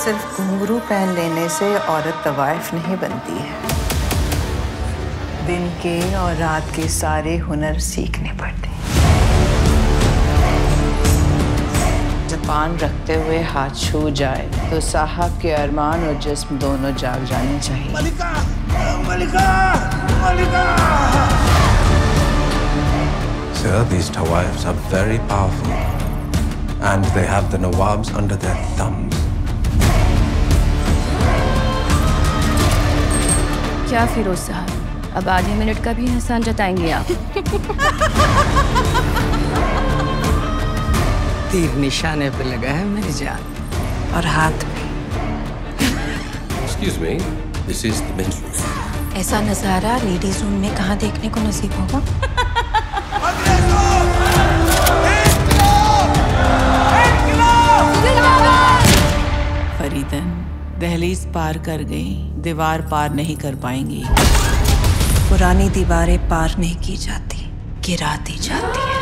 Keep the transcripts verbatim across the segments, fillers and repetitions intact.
सिर्फ घुंघरू पहन लेने से औरत तवाइफ नहीं बनती है। दिन के और रात के सारे हुनर सीखने पड़ते हैं। जबान रखते हुए हाथ छू जाए तो साहब के अरमान और जिस्म दोनों जाग जाने चाहिए। मलिका, मलिका, मलिका। Sir, these Tawaifs are very powerful, and they have the Nawabs under their thumbs. क्या फिरोज साहब, अब आधे मिनट का भी एहसान जताएंगे आप? तीर निशाने पे लगा है मेरी जान, और हाथ पे। Excuse me, this is the men's room. ऐसा नजारा लेडीज रूम में कहाँ देखने को नसीब होगा? फरीदन दहलीज पार कर गई, दीवार पार नहीं कर पाएंगी। पुरानी दीवारें पार नहीं की जाती, गिरा दी जाती है।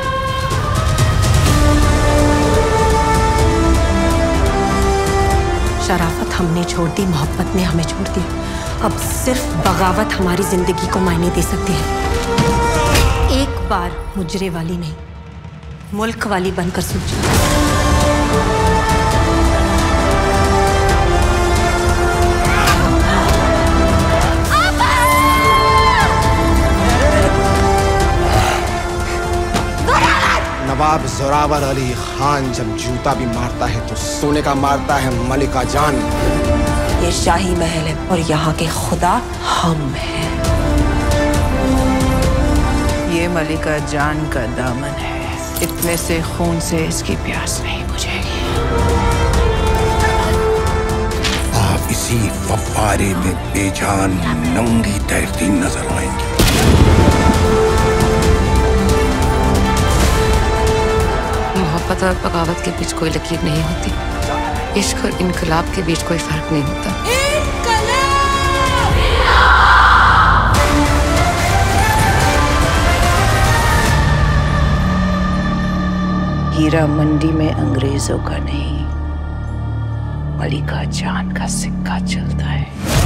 शराफत हमने छोड़ दी, मोहब्बत ने हमें छोड़ दिया। अब सिर्फ बगावत हमारी जिंदगी को मायने दे सकती है। एक बार मुजरे वाली नहीं, मुल्क वाली बनकर सोचो। नवाब जोरावर अली खान जब जूता भी मारता है तो सोने का मारता है मलिका जान। ये शाही महल है और यहाँ के खुदा हम हैं। ये मलिका जान का दामन है, इतने से खून से इसकी प्यास नहीं बुझेगी। आप इसी फव्वारे में बेजान नंगी तैरती नजर आएंगी। मोहब्बत और बगावत के बीच कोई लकीर नहीं होती। इश्क और इनकलाब के बीच कोई फर्क नहीं होता। हीरा मंडी में अंग्रेजों का नहीं, मलिका जान का सिक्का चलता है।